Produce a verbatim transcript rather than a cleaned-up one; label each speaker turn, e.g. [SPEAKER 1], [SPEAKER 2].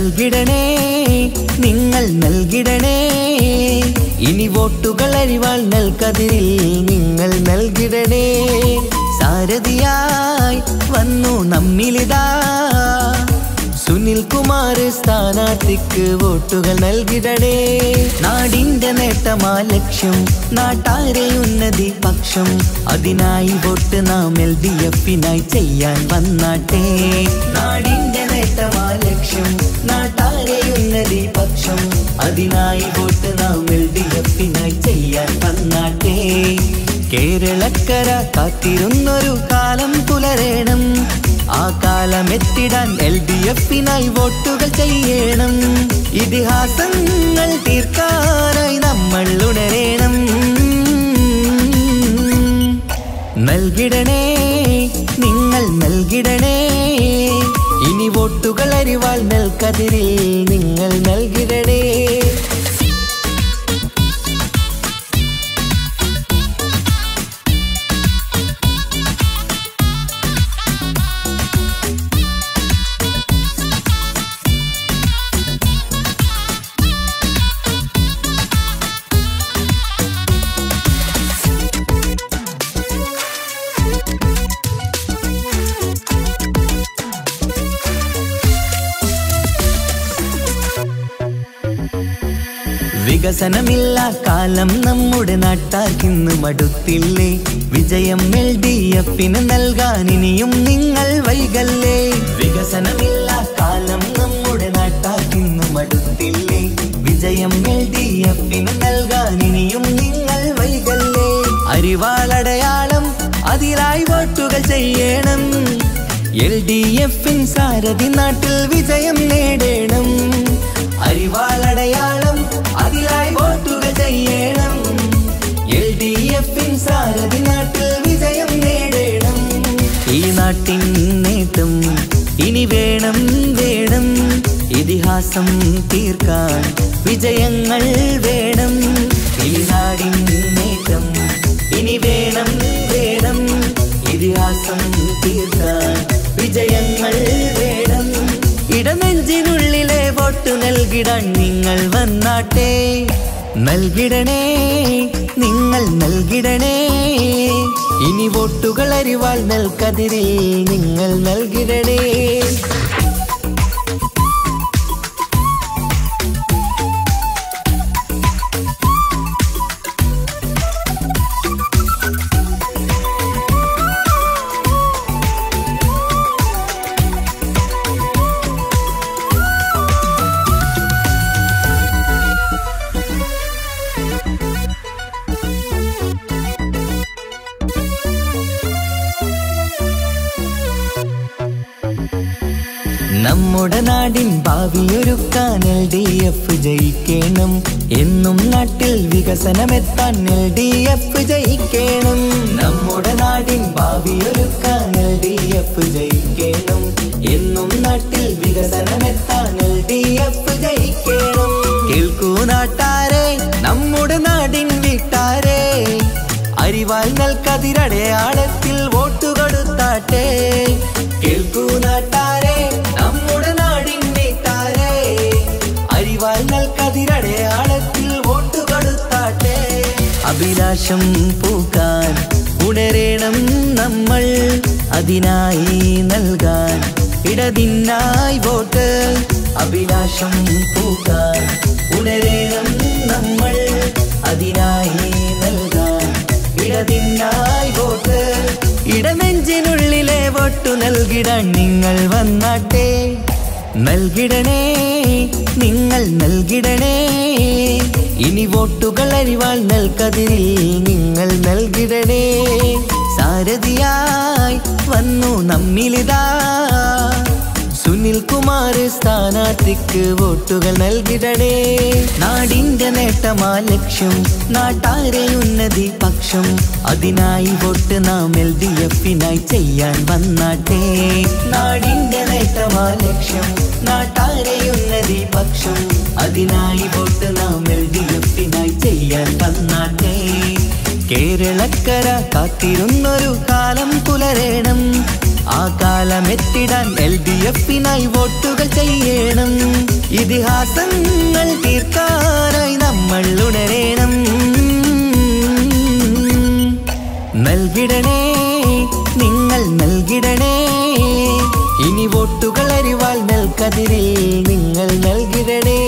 [SPEAKER 1] നൽകിടണേ നിങ്ങൾ നൽകിടണേ ഇനി വോട്ടുകൾ അരിവാൾ നൽകതിരിൽ നിങ്ങൾ നൽകിടണേ സാരഥിയായി വന്നു നമ്മിലിതാ സുനിൽ കുമാർ സ്ഥാനാർത്ഥിക്ക് വോട്ടുകൾ നൽകിടണേ നാടിന്റെ നേട്ടമാ ലക്ഷ്യം നാട്ടാരെ ഉന്നതി പക്ഷം അതിനായി വോട്ട് നാം എൽ ഡി എഫിനായി ചെയ്യാൻ വന്നാട്ടെ നാടിന്റെ നേട്ടമാ ലക്ഷ്യം നാട്ടാരെ ഉന്നതി പക്ഷം അതിനായി വോട്ട് നാം എൽ ഡി എഫിനായി ചെയ്യാൻ വന്നാട്ടെ കേരളക്കര കാത്തിരുന്നൊരു കാലം പുലരേണം ആ കാലം എത്തിടാൻ എൽ ഡി എഫിനായി വോട്ടുകൾ ചെയ്യണം ഇതിഹാസങ്ങൾ തീർക്കാനായി നമ്മൾ ഉണരേണം നൽകിടണേ നിങ്ങൾ നൽകിടണേ ഇനി വോട്ടുകൾ അരിവാൾ നൽകതിരിൽ നിങ്ങൾ നൽകിടണേ വികസനമില്ല കാലം നമ്മുടെ നാട്ടാർക്കിന്ന് മടുത്തില്ലേ വിജയം എൽ ഡി എഫിന് നൽകാൻ ഇനിയും നിങ്ങൾ വൈകല്ലേ വികസനമില്ല കാലം നമ്മുടെ നാട്ടാർക്കിന്ന് മടുത്തില്ലേ വിജയം എൽ ഡി എഫിന് നൽകാൻ ഇനിയും നിങ്ങൾ വൈകല്ലേ അരിവാളടയാളം അതിലായി വോട്ടുകൾ ചെയ്യണം എൽ ഡി എഫിൻ സാരഥി നാട്ടിൽ വിജയം നേടണം അരിവാളടയാളം അതിലായി വോട്ടുകൾ ചെയ്യണം എൽ ഡി എഫിൻ സാരഥി നാട്ടിൽ വിജയം നേടണം ഈ നാട്ടിൻ നേട്ടം ഇനി വേണം വേണം ഇതിഹാസം തീർക്കാൻ വിജയങ്ങൾ വേണം ഈ നാടിൻ നേട്ടം ഇനി വേണം വേണം ഇതിഹാസം തീർക്കാൻ വിജയങ്ങൾ വേണം ഇടനെഞ്ചിനുള്ളിലെ വോട്ട് നൽകിടാൻ നിങ്ങൾ വന്നാട്ടെ നൽകിടണേ നിങ്ങൾ നൽകിടണേ ഇനി വോട്ടുകൾ അരിവാൾ നൽകതിരിൽ നിങ്ങൾ നൽകിടണേ നമ്മുടെ നാടിൻ ഭാവിയൊരുക്കാൻ എൽ ഡി എഫ് ജയിക്കണം എന്നും നാട്ടിൽ വികസനമെത്താൻ എൽ ഡി എഫ് ജയിക്കണം നമ്മുടെ നാടിൻ ഭാവിയൊരുക്കാൻ എൽ ഡി എഫ് ജയിക്കണം എന്നും നാട്ടിൽ വികസനമെത്താൻ എൽ ഡി എഫ് ജയിക്കണം കേൾക്കൂ നാട്ടാരെ നമ്മുടെ നാടിൻ വീട്ടാരെ അരിവാൾ നൽകതിരടയാളത്തിൽ വോട്ട് കൊടുത്താട്ടെ കേൾക്കൂ നാട്ടാരെ നമ്മുടെ നാടിൻ വീട്ടാരെ അരിവാൾ നൽകതിരടയാളത്തിൽ വോട്ട് കൊടുത്താട്ടെ അഭിലാഷം പൂക്കാൻ ഉണരേണം നമ്മൾ അതിനായി നൽകാൻ ഇടതിനായി വോട്ട് അഭിലാഷം പൂക്കാൻ ഉണരേണം നമ്മൾ അതിനായി നൽകാൻ ഇടതിനായി വോട്ട് ഇടനെഞ്ചിനുള്ളിലെ വോട്ടു നൽകിടാൻ നിങ്ങൾ വന്നാട്ടെ നൽകിടണേ നിങ്ങൾ നൽകിടണേ ഇനി വോട്ടുകൾ അരിവാൾ നൽകതിരിൽ നിങ്ങൾ നൽകിടണേ സാരഥിയായി വന്നു നമ്മിലിതാ സുനിൽ കുമാർ സ്ഥാനാർത്ഥിക്ക് വോട്ടുകൾ നൽകിടണേ നാടിന്റെ നേട്ടമാ ലക്ഷ്യം നാട്ടാരെ ഉന്നതി പക്ഷം അതിനായി വോട്ട് നാം എൽ ഡി എഫിനായി ചെയ്യാൻ വന്നാട്ടെ നാടിന്റെ നേട്ടമാ ലക്ഷ്യം നാട്ടാരെ ഉന്നതി പക്ഷം അതിനായി വോട്ട് നാം എൽ ഡി എഫിനായി ചെയ്യാൻ വന്നാട്ടെ കേരളക്കര കാത്തിരുന്നൊരു കാലം പുലരേണം ആ കാലം കാലമെത്തിടാൻ എൽ ഡി എഫിനായി വോട്ടുകൾ ചെയ്യണം. ഇതിഹാസങ്ങൾ തീർക്കാനായി നമ്മൾ ഉണരണം. നൽകിടണേ, നിങ്ങൾ നൽകിടണേ, ഇനി വോട്ടുകൾ അരിവാൾ നെൽക്കതിരിൽ നിങ്ങൾ നൽകിടണേ.